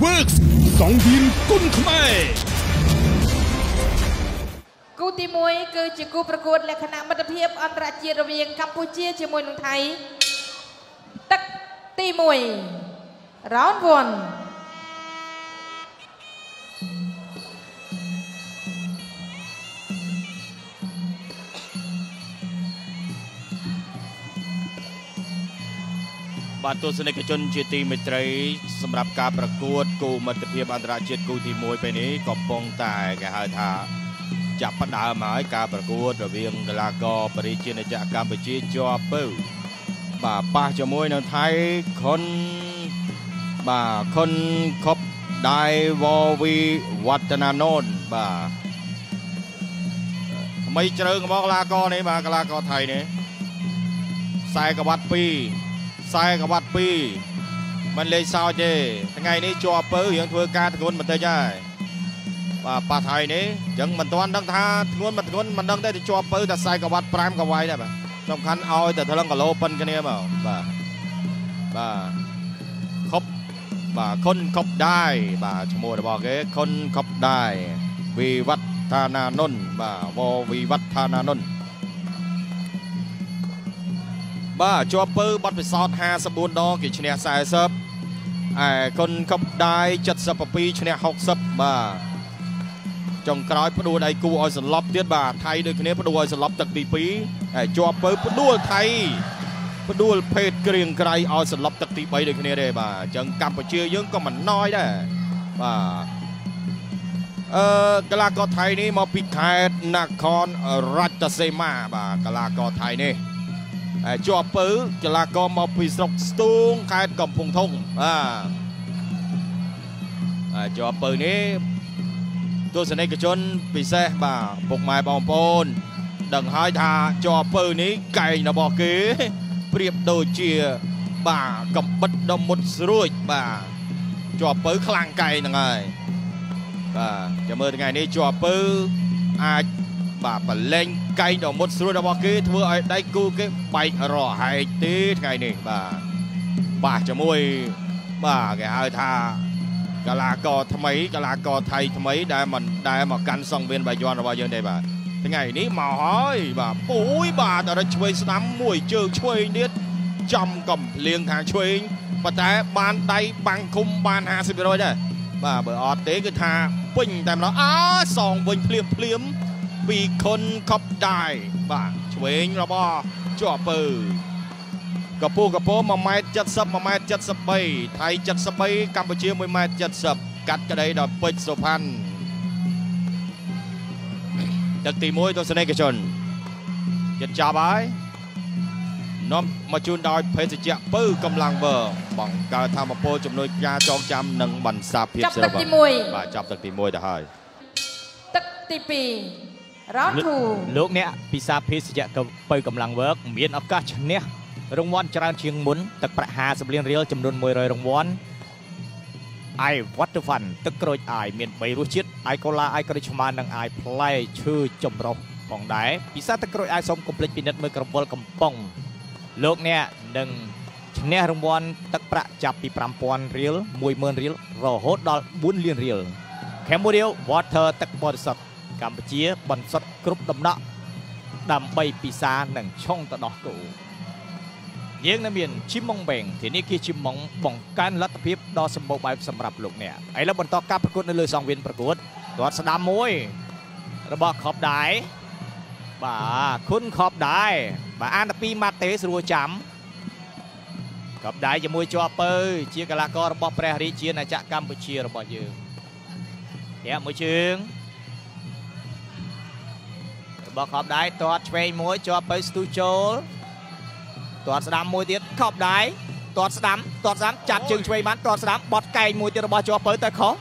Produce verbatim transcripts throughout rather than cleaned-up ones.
Works សង្វៀនគុណខ្មែរគូទីមួយគឺជាគូប្រកួតលក្ខណៈមិត្តភាពអន្តរជាតិរវាងកម្ពុជាជាមួយនឹងថៃទឹកទីមួយ Round one បាទទស្សនិកជនជាទីមេត្រីសម្រាប់ការប្រកួតគូមិត្តភាពអន្តរជាតិគូទីមួយពេលនេះកំពុងតែគេហៅថាចាប់ផ្ដើមហើយការប្រកួតរវាងកីឡាករបរិជាណាចក្រកម្ពុជាជាប់ពៅបាទប៉ះជាមួយនឹងថៃខុនបាទខុនខប់ដៃវវីវឌ្ឍនាននបាទថ្មីជ្រើងមកកីឡាករនេះបាទកីឡាករថៃនេះខ្សែក្បាត់ពីរខ្សែក្បាត់ពីរមិនលេងសើចទេថ្ងៃនេះជាប់ពៅយើងធ្វើការធ្ងន់បន្តិចហើយបាទប៉ះថៃនេះអញ្ចឹងមិនទាន់ដឹងថាធ្ងន់មិនធ្ងន់មិនដឹងទេជាប់ពៅតែខ្សែក្បាត់ប្រាំក៏វាយដែរបាទសំខាន់ឲ្យតែថ្លឹងគីឡូប៉ុនគ្នាមកបាទបាទខប់បាទខុនខប់ដៃបាទឈ្មោះរបស់គេខុនខប់ដៃវិវឌ្ឍនាននបាទវវិវឌ្ឍនាននបាទជាប់ពៅបាត់ពិសោធន៍ห้าสิบสี่ដងគេឈ្នះสี่สิบឯខុនខប់ដៃเจ็ดสิบสองឈ្នះหกสิบបាទចុងក្រោយផ្ដួលដៃគូឲ្យសន្លប់ទៀតបាទថៃដូចគ្នាផ្ដួលឲ្យសន្លប់ទឹកទីពីរហើយជាប់ពៅផ្ដួលថៃផ្ដួលភេទក្រៀងក្រៃឲ្យសន្លប់ទឹកទីបីដូចគ្នាទេបាទអញ្ចឹងកម្ពុជាយើងក៏មិនណយដែរបាទអឺកីឡាករថៃនេះមកពីខេត្តនគររាជសីមាបាទកីឡាករថៃនេះជាប់ពៅកីឡាករមកពីស្រុកស្ទូងខេត្តកំពង់ធំបាទជាប់ពៅនេះទស្សនិកជនពិសេសបាទពុកម៉ែបងប្អូនដឹងហើយថាជាប់ពៅនេះកែងរបស់គេប្រៀបដូចជាបាទកំបិតដ៏មុតស្រួចបាទជាប់ពៅខ្លាំងកែងហ្នឹងហើយបាទចាំមើលថ្ងៃនេះជាប់ពៅអាចបាទបលែងកែងដ៏មុតស្រួយរបស់គេធ្វើឲ្យដៃគូគេបែករហែកទេថ្ងៃនេះបាទបាទជាមួយបាទគេហៅថាកីឡាករថ្មីកីឡាករថៃថ្មីដែលមិនដែលមកកាន់សង្វៀនបាយ័នរបស់យើងទេបាទថ្ងៃនេះមកហើយបាទពួយបាទអរិទ្ធឆ្វេងស្ដាំមួយជើងឆ្វេងទៀតចំកំភ្លៀងខាងឆ្វេងប៉ុន្តែបានដៃបាំងឃុំបានห้าสิบ%ដែរបាទបើអត់ទេគឺថាពេញតែម្ដងអើសងវិញភ្លាមភ្លាមពីខុនខប់ដៃបាទឆ្វេងរបស់ជាប់ពៅកពូកពមួយម៉ែត្រเจ็ดสิบ មួយម៉ែត្រเจ็ดสิบสามថៃเจ็ดสิบสามកម្ពុជាមួយម៉ែត្រเจ็ดสิบកាត់ក្តីដល់ពេជ្រសុផាន់ទឹកទីមួយទស្សនិកជនចិត្តចាប់ហើយនាំមកជូនដោយភេសជ្ជៈពៅកម្លាំងវើបង្កើតធម្មពលជំនួយការចងចាំនិងបន្សាបភាពស្រវឹងបាទចាប់ទឹកទីមួយទៅហើយទឹកទីពីរ Round two លោកអ្នកពិសាភេសជ្ជៈពៅកម្លាំងវើមានឱកាសឈ្នះរង្វាន់ច្រើនជាងមុនទឹកប្រាក់ห้าสิบលានរៀលចំនួនមួយរយរង្វាន់អាយវ៉ាត់ហ្វាន់ទឹកក្រូចអាយមានបីរសជាតិអាយកូឡាអាយក្រូចឆ្មានិងអាយផ្លែឈើចម្រុះផងដែរពិសាទឹកក្រូចអាយសូមកុំភ្លេចពិនិត្យមើលក្រវិលកំប៉ុងលោកអ្នកនឹងឈ្នះរង្វាន់ទឹកប្រាក់ចាប់ពីប្រាំពាន់រៀលមួយម៉ឺនរៀលរហូតដល់បួនលានរៀល Cambodia Water ទឹកបរិសុទ្ធកម្ពុជាបន្សុទ្ធគ្រប់ដំណក់ដើម្បីពិសានិងឆុងទៅដោះគោយើងនៅមានជីម៉ុងបែងធានាគារជីម៉ុងបង្កើនលទ្ធភាពដ៏សម្បូរបែបសម្រាប់លោកអ្នកឥឡូវបន្តការប្រកួតនៅលើសង្វៀនប្រកួតទាត់ស្ដាំមួយរបស់ខប់ដៃបាទខុនខប់ដៃបាទអានតែពីរម៉ាត់ទេស្រួលចាំខប់ដៃជាមួយជាប់ពៅជាកីឡាកររបស់ព្រះរាជាណាចក្រកម្ពុជារបស់យើងតែមួយជើងរបស់ខប់ដៃទាត់ឆ្វេងមួយជាប់ពៅស្ទុះចូលទាត់ស្ដាំមួយទៀតខប់ដៃទាត់ស្ដាំទាត់ស្ដាំចាប់ជើងឆ្វេងបានទាត់ស្ដាំបត់កែងមួយទៀតរបស់ជាប់ពៅទៅខុស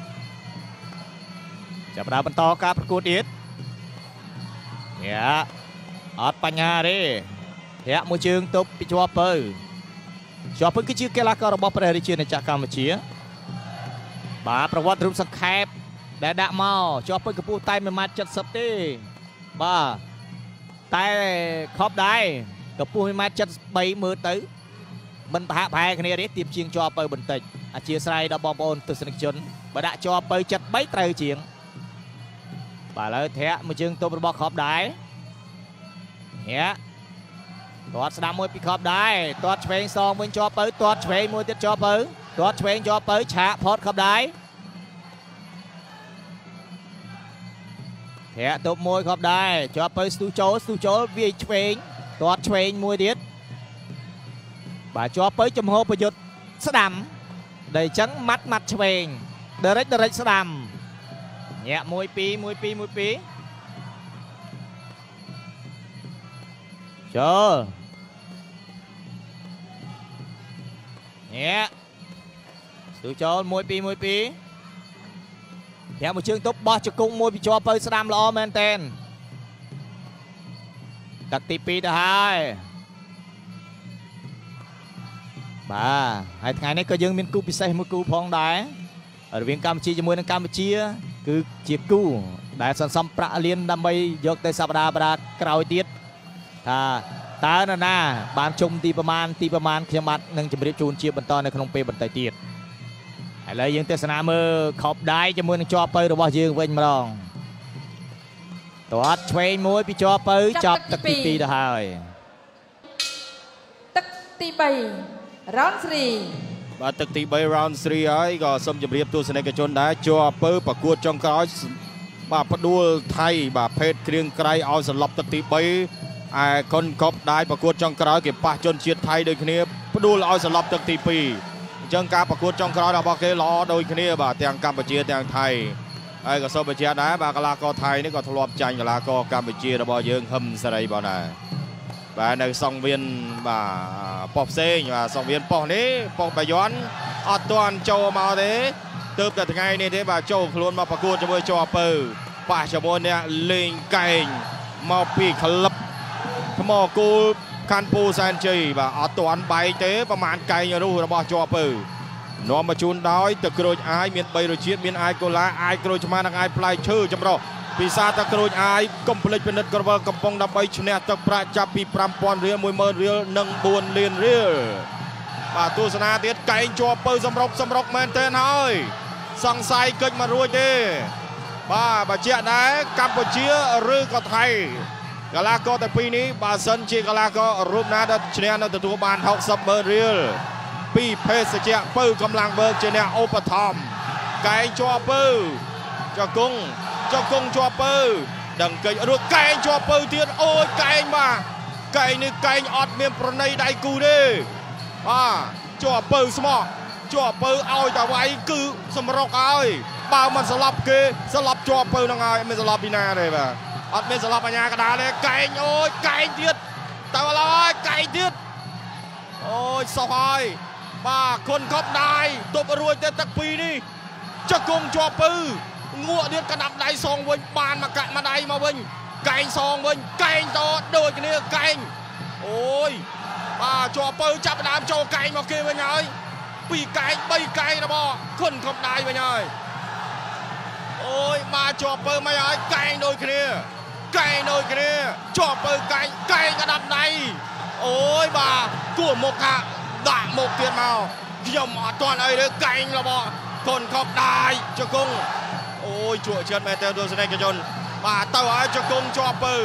ចាប់ដើរបន្តការប្រកួតទៀតយ៉ាអត់បញ្ហាទេធាក់មួយជើងទប់ពីជាប់ពៅជាប់ពៅគឺជាកីឡាកររបស់ព្រះរាជាណាចក្រកម្ពុជាបាទប្រវត្តិរូបសង្ខេបដែលដាក់មកជាប់ពៅកម្ពស់តែមួយម៉ាត់เจ็ดสิบទេបាទតែខប់ដៃកម្ពស់មួយម៉ាត់เจ็ดสิบสามមើលទៅមិនប្រហាក់ប្រហែលគ្នាទេទៀបជាងជាប់ពៅបន្តិចអាជាស្រ័យដល់បងប្អូនទស្សនិកជនបើដាក់ជាប់ទៅចិត្តបីត្រូវជាងបាទឥឡូវធាក់មួយជើងទប់របស់ខប់ដែរធាក់ទាត់ស្ដាំមួយពីខប់ដែរទាត់ឆ្វេងសងវិញជាប់ទៅទាត់ឆ្វេងមួយទៀតជាប់ទៅទាត់ឆ្វេងជាប់ទៅឆាកផតខប់ដែរធាក់ទប់មួយខប់ដែរជាប់ទៅស្ទុះចូលស្ទុះចូលវាយឆ្វេងទាត់ឆ្វេងមួយទៀតបាទជាប់ទៅចំហប្រយុទ្ធស្ដាំដែលអញ្ចឹងម៉ាត់ម៉ាត់ឆ្វេងដរិចដរិចស្ដាំញាក់មួយពីរមួយពីរមួយពីរចូលញាក់ស្ទុះចូលមួយពីរមួយពីរញាក់មួយជើងទប់បោះជង្គង់មួយពីជាប់ទៅស្ដាំល្អមែនតែនទឹកទីពីរទៅហើយបាទហើយថ្ងៃនេះក៏យើងមានគូពិសេសមួយគូផងដែររវាងកម្ពុជាជាមួយនឹងកម្ពុជាគឺជាគូដែលសន្សំប្រាក់លានដើម្បីយកទៅសប្តាហ៍បណ្ដាក្រោយទៀតថាតើនរណាបានជុំទីប្រមាណទីប្រមាណខ្ញុំបាទនឹងជម្រាបជូនជាបន្តនៅក្នុងពេលបន្តិចទៀតឥឡូវយើងទស្សនាមើលខប់ដៃជាមួយនឹងជាប់ទៅរបស់យើងវិញម្ដងទាត់ឆ្វេងមួយពីជាប់ទៅចាប់ទឹកទីពីរទៅហើយទឹកទីបីround สามបាទទឹកទីបី round สามហើយក៏សូមជម្រាបទស្សនិកជនដែរជាប់ទៅប្រកួតចុងក្រោយបាទផ្ដួលថៃបាទភេទគ្រៀងក្រៃឲ្យសន្លប់ទឹកទីបីឯកុនកប់ដាយប្រកួតចុងក្រោយគេប៉ះជនជាតិថៃដូចគ្នាផ្ដួលឲ្យសន្លប់ទឹកទីពីរអញ្ចឹងការប្រកួតចុងក្រោយរបស់គេល្អដូចគ្នាបាទទាំងកម្ពុជាទាំងថៃហើយក៏សូមបញ្ជាក់ដែរបាទកីឡាករថៃនេះក៏ធ្លាប់ចាញ់កីឡាករកម្ពុជារបស់យើងហឹមសេរីបងដែរបាទនៅសង្វៀនបាទប៉ុស្តិ៍ផ្សេងបាទសង្វៀនប៉ុស្តិ៍នេះប៉ុស្តិ៍បាយ័នអត់ទាន់ចូលមកទេទើបតែថ្ងៃនេះទេបាទចូលខ្លួនមកប្រកួតជាមួយជាប់ពៅប៉ះជាមួយអ្នកលេងកែងមកពីក្លឹបថ្មគូលខាន់ពូសែនជ័យបាទអត់ទាន់បែកទេប្រមាណកែងរុះរបស់ជាប់ពៅនាំមកជូនដោយទឹកក្រូចអាយមានបីរសជាតិមានអាយកូឡាអាយក្រូចឆ្មានិងអាយផ្លែឈើចម្រុះពិសាទឹកក្រូចអាយកុំភ្លេចពិនិត្យក្រវិលកំប៉ុងដើម្បីឈ្នះទឹកប្រាក់ចាប់ពីប្រាំពាន់រៀលមួយម៉ឺនរៀលនិងបួនលានរៀលបាទទស្សនាទៀតកែងជាប់ពៅសម្រុកសម្រុកមែនទែនហើយសង្ស័យកិច្ចមករួចទេបាទបញ្ជាក់ដែរកម្ពុជាឬក៏ថៃកីឡាករតែពីរនេះបើសិនជាកីឡាកររូបណាដែលឈ្នះនៅទទួលបានហុកសិបម៉ឺនរៀលពីភេសជ្ជៈពៅកម្លាំងវើកជាអ្នកឧបត្ថម្ភកែងជាប់ពៅចកុងចកុងជាប់ពៅដឹងកិច្ចរួចកែងជាប់ពៅទៀតអូយកែងបាទកែងនេះកែងអត់មានប្រណីដៃគូទេបាទជាប់ពៅស្មោះជាប់ពៅឲ្យតែវាយគឺសម្រុកហើយបើមិនស្លាប់គេស្លាប់ជាប់ពៅនឹងហើយមិនស្លាប់ពីណាទេបាទអត់មានស្លាប់បញ្ញាកដាលទេកែងអូយកែងទៀតទៅឥឡូវហើយកែងទៀតអូយសោះហើយបាទគុណកប់ដៃទប់រួចទៅទឹកពីរនេះចកុងជាប់ពៅងក់ទៀតកដាប់ដៃសងវិញបានមកកាក់មកដៃមកវិញកែងសងវិញកែងតដូចគ្នាកែងអូយបាទជាប់ពៅចាប់ដើមចូលកែងមកគេវិញហើយពីរកែងបីកែងរបស់គុណកប់ដៃវិញហើយអូយបាទជាប់ពៅមកហើយកែងដូចគ្នាកែងដូចគ្នាជាប់ពៅកែងកែងកដាប់ដៃអូយបាទគួរមុខថាដាក់មុខទៀតមកខ្ញុំអត់ទាន់អីទេកែងរបស់គុណកប់ដៃជង្គង់អូយជក់ចិត្តមែនតើទស្សនិកជនបាទទៅហើយជង្គង់ជាប់ពៅ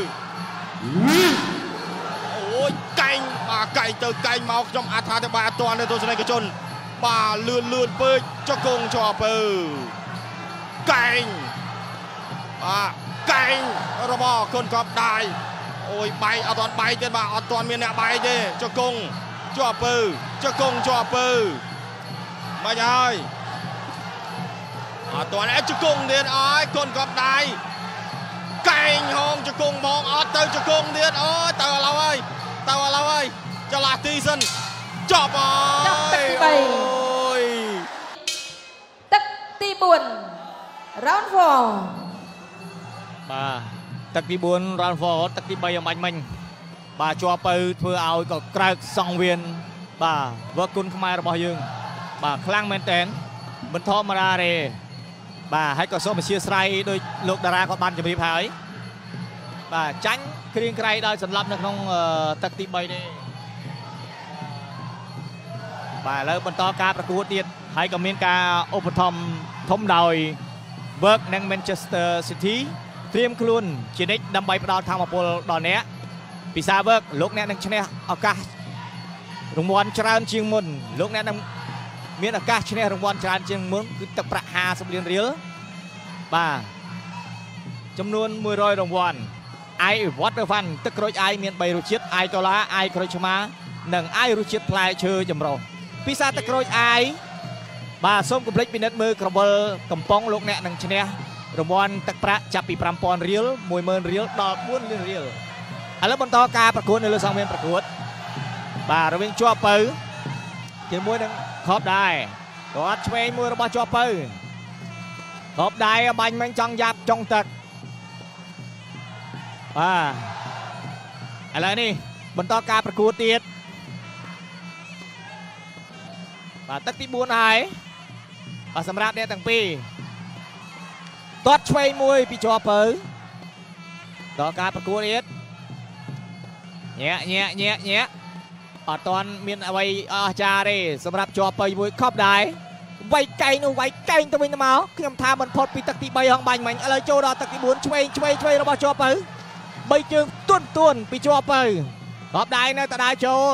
អូយកែងបាទកែងទៅកែងមកខ្ញុំអត់ថាទៅបាទអត់ទាន់ទេទស្សនិកជនបាទលឿនលឿនពេកជង្គង់ជាប់ពៅកែងបាទកែងរបស់គុណកប់ដៃអូយបែកអត់ទាន់បែកទៀតបាទអត់ទាន់មានអ្នកបែកទេជង្គង់ជាប់ពៅជង្គង់ជាប់ពៅមកហើយអត់ទាន់ឯជង្គង់ទៀតអើយគុណកប់ដៃកែងហងជង្គង់មកអត់ទៅជង្គង់ទៀតអូយទៅឥឡូវហើយទៅឥឡូវហើយចលាទីសិនចប់ហើយអូយទឹកទីបួន round สี่បាទទឹកទីបួន round สี่ទឹកទីបីអំបញ្ញមិញបាទជាប់ទៅធ្វើឲ្យក៏ក្រើកសង្វៀនបាទវឹកគុណខ្មែររបស់យើងបាទខ្លាំងមែនតើមិនធម្មតាទេបាទហើយក៏សូមអធិស្ឋានដោយលោកតារាក៏បានជម្រាបហើយបាទចាញ់គ្រៀងក្រៃដោយសន្លប់នៅក្នុងទឹកទីបីនេះបបាទឥឡូវបន្តការប្រកួតទៀតហើយក៏មានការឧបត្ថម្ភធំដោយ Work និង Manchester City ត្រៀមខ្លួនជានិច្ចដើម្បីផ្ដល់ធម៌ពលដល់អ្នកពិសា Work លោកអ្នកនឹងឈ្នះឱកាសរង្វាន់ច្រើនជាងមុនលោកអ្នកនឹងមានឱកាសឈ្នះរង្វាន់ច្រើនជាងមុនគឺទឹកប្រាក់ห้าสิบលានរៀលបាទចំនួនមួយរយរង្វាន់អាយ Water Fun ទឹកក្រូចអាយមានបីរសជាតិអាយដុល្លារអាយក្រូចឆ្មានិងអាយរសជាតិផ្លែឈើចម្រុះពិសាទឹកក្រូចអាយបាទសូមកុំភ្លេចពិនិត្យមើលក្រវិលកំប៉ុងលោកអ្នកនឹងឈ្នះរង្វាន់ទឹកប្រាក់ចាប់ពីfive thousandរៀលone thousandរៀលដល់fourលានរៀលឥឡូវបន្តការប្រកួតនៅលើសង្វៀនប្រកួតបាទរវាងជាប់ពៅជាមួយនឹងខប់ដែរគាត់ឆ្វេងមួយរបស់ជាប់ពៅខប់ដែរបាញ់មិញចង់យ៉ាប់ចង់ទឹកបាទឥឡូវនេះបន្តការប្រកួតទៀតបាទទឹកទីfourហើយបាទសម្រាប់អ្នកទាំងពីរទាត់ឆ្វេងមួយពីជាប់ពៅដល់ការប្រកួតទៀតញាក់ញាក់ញាក់ញាក់អត់ទាន់មានអ្វីអស្ចារ្យទេសម្រាប់ជាប់ពៅមួយខប់ដែរវាយកែងនោះវាយកែងទៅវិញទៅមកខ្ញុំថាមិនផុតពីទឹកទីthreeហងបាញ់មិញឥឡូវចូលដល់ទឹកទីfourឆ្វេងឆ្វេងឆ្វេងរបស់ជាប់ពៅបីជើងទួនទួនពីជាប់ពៅខប់ដែរនៅតដើរចូល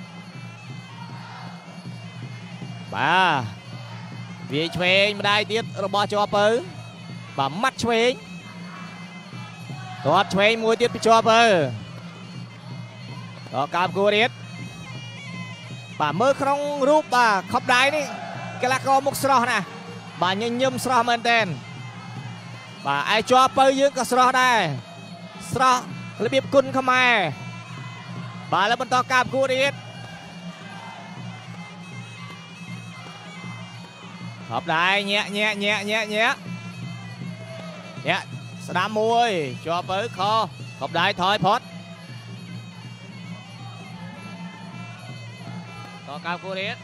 បាទវាឆ្វេងម្ដាយទៀតរបស់ជាប់ពៅបាទម៉ាត់ឆ្វេងគាត់ឆ្វេងមួយទៀតពីជាប់ពៅដល់ការប្រកួតទៀតបាទមើលក្នុងរូបបាទខប់ដៃនេះកីឡាករមុខស្រស់ណាស់បាទញញឹមស្រស់មែនតើបាទឯជាប់ពៅយើងក៏ស្រស់ដែរស្រស់របៀបគុណខ្មែរបាទឥឡូវបន្តការប្រកួតទៀតខប់ដែរញាក់ញាក់ញាក់ញាក់ញាក់ញាក់ស្ដាំមួយជាប់ពៅខខប់ដែរថយផុតតើការប្រកួតទៀត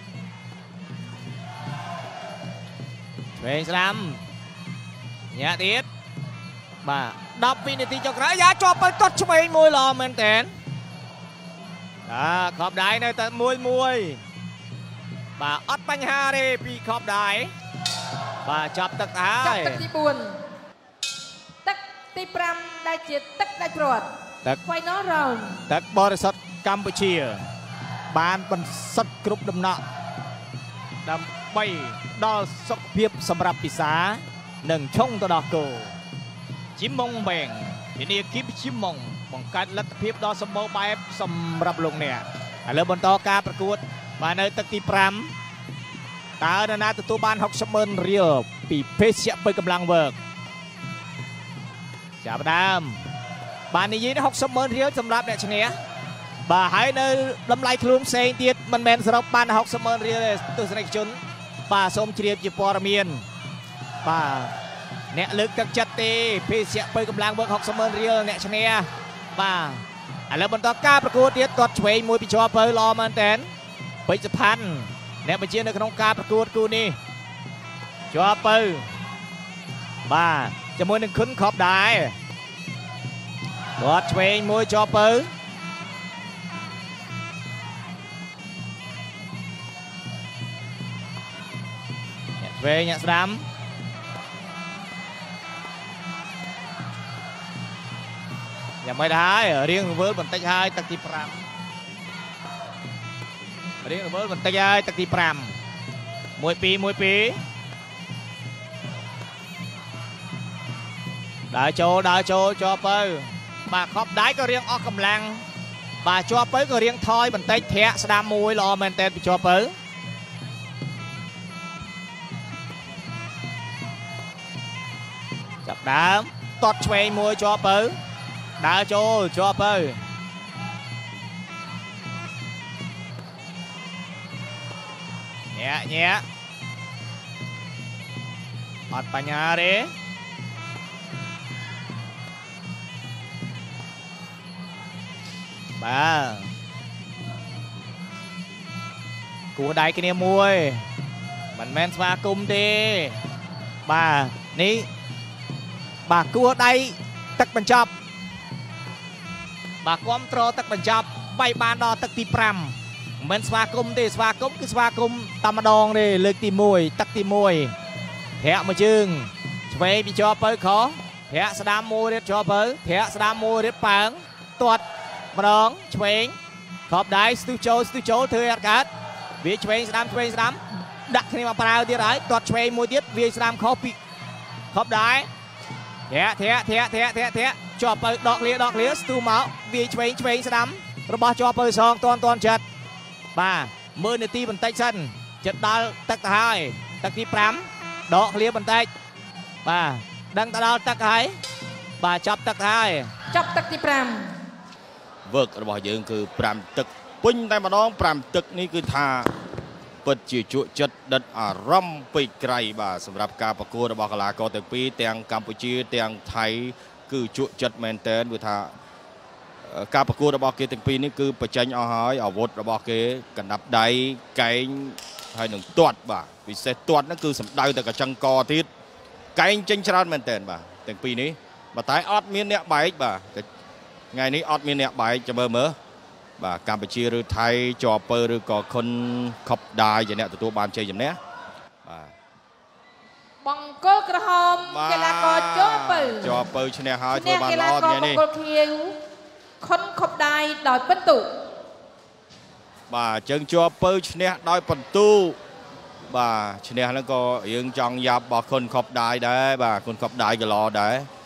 ឆ្វេងស្ដាំញាក់ទៀតបាទtenវិនាទីចុងក្រោយយ៉ាជាប់ពៅទាត់ឆ្វេងមួយល្អមែនតើបាទខប់ដែរនៅតែមួយមួយបាទអត់បញ្ហាទេពីខប់ដែរបាទចាប់ទឹកហើយចាប់ទឹកទីfourទឹកទីfiveដែលជាទឹកដាច់ព្រាត់ទឹក Final Round ទឹកបរិសុទ្ធកម្ពុជាបានបន្សុទ្ធគ្រប់ដំណក់ដើម្បីដល់សុខភាពសម្រាប់ពិសានិងឆុងទៅដល់គោជីមុងបែងធានាគីបជីមុងបង្កើតលទ្ធភាពដ៏សម្បូរបែបសម្រាប់លោកអ្នកឥឡូវបន្តការប្រកួតបាទនៅទឹកទីfiveតើនរណាទទួលបានsixtyម៉ឺនរៀលពីភេសជ្ជៈបើកម្លាំងវើកចាប់ដើមបាននិយាយsixtyម៉ឺនរៀលសម្រាប់អ្នកឈ្នះបាទហើយនៅតម្លៃខ្លួនផ្សេងទៀតមិនមែនសរុបបានsixtyម៉ឺនរៀលទេទស្សនិកជនបាទសូមជ្រាបជាព័ត៌មានបាទអ្នកលើកទឹកចិត្តទេភេសជ្ជៈបើកម្លាំងវើកsixtyម៉ឺនរៀលអ្នកឈ្នះបាទឥឡូវបន្តការប្រកួតទៀតទាត់ឆ្វេងមួយពីជាប់ពៅល្អមែនតើពេជ្រសុផាន់អ្នកបញ្ជានៅក្នុងការប្រកួតគូនេះជាប់ពៅបាទជាមួយនឹងខុនខប់ដែរគាត់ឆ្វេងមួយជាប់ពៅអ្នកឆ្វេងអ្នកស្ដាំយ៉ាងម៉េចដែររៀងរវើលបន្តិចហើយទឹកទីfiveរៀងរវើលបន្តិចហើយទឹកទីfiveមួយពីរមួយពីរដើរចូលដើរចូលជាប់ពៅបាទខប់ដៃក៏រៀងអស់កម្លាំងបាទជាប់ពៅក៏រៀងថយបន្តិចធាក់ស្ដាំមួយល្អមែនតើពីជាប់ពៅចាប់ដើមតត់ឆ្វេងមួយជាប់ពៅដើរចូលជាប់ពៅញាក់ញាក់អត់បញ្ហាទេបាទគួរដៃគ្នាមួយមិនមែនស្វាគមន៍ទេបាទនេះបាទគួរដៃទឹកបញ្ចប់បាទគ្រប់ត្រទឹកបញ្ចប់វាយបានដល់ទឹកទីfive មិនស្វាគមន៍ទេស្វាគមន៍គឺស្វាគមន៍តាមម្ដងទេលើកទីមួយទឹកទីមួយធាក់មួយជើងឆ្វេងពីជាប់ទៅខធាក់ស្ដាំមួយរៀបជាប់ទៅធាក់ស្ដាំមួយរៀបប៉ើងទាត់ម្ដងឆ្វេងខប់ដៃស្ទុះចូលស្ទុះចូលធ្វើអត់កើតវាឆ្វេងស្ដាំឆ្វេងស្ដាំដាក់គ្នាមកប្រើទៀតហើយទាត់ឆ្វេងមួយទៀតវាស្ដាំខុសពីខប់ដៃធាក់ធាក់ធាក់ធាក់ធាក់ធាក់ជាប់ទៅដកលាដកលាស្ទុះមកវាឆ្វេងឆ្វេងស្ដាំរបស់ជាប់ទៅសងតន់តន់ចិត្តបាទមើលនាទីបន្តិចសិនចិត្តដល់ទឹកទៅហើយទឹកទី5ដកឃ្លាបន្តិចបាទដឹងទៅដល់ទឹកហើយបាទចាប់ទឹកហើយចាប់ទឹកទី5 វើករបស់យើងគឺ5ទឹកពេញតែម្ដង5ទឹកនេះគឺថាពិតជាជក់ចិត្តដិតអារម្មណ៍ពេកក្រៃបាទសម្រាប់ការប្រកួតរបស់កីឡាករទាំងពីរទាំងកម្ពុជាទាំងថៃគឺជក់ចិត្តមែនទែនគឺថាការប្រកួតរបស់គេទាំងពីរនេះគឺបញ្ចេញអស់ហើយអាវុធរបស់គេកណ្ដាប់ដៃកែងហើយនឹងទាត់បាទពិសេសទាត់ហ្នឹងគឺសម្ដៅតែកញ្ចឹងកទៀតកែងចេញច្រើនមែនទែនបាទទាំងពីរនេះបើតែអត់មានអ្នកបែកបាទថ្ងៃនេះអត់មានអ្នកបែកចាំមើលមើលបាទកម្ពុជាឬថៃជាប់ពើឬក៏ខុនខប់ដាយជាអ្នកទទួលបានជ័យជំនះបាទបង្គោលក្រហមកីឡាករជាប់ពើជាប់ពើឈ្នះហើយធ្វើបានល្អថ្ងៃនេះបង្គោលខៀវខុនខប់ដាយដោយពិន្ទុបាទជើងជាប់ពើឈ្នះដោយពិន្ទុបាទឈ្នះហ្នឹងក៏យើងចង់យ៉ាប់របស់ខុនខប់ដាយដែរបាទខុនខប់ដាយក៏ល្អដែរ